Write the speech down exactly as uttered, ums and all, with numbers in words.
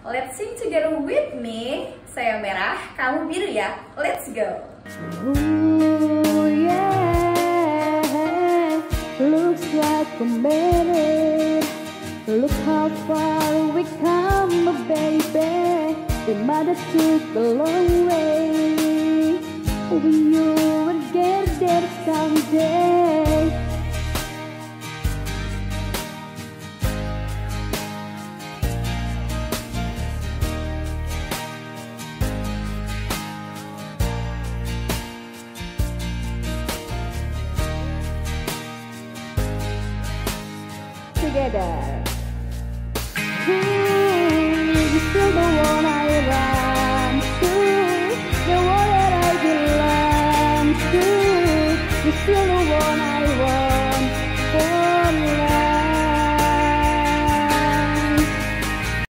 Let's sing together with me. Saya merah, kamu biru ya. Let's go. Ooh, yeah. Looks like we made it. Look how far we come, baby. We might have took a long way. We will get there someday. Together. Ooh, you still the one.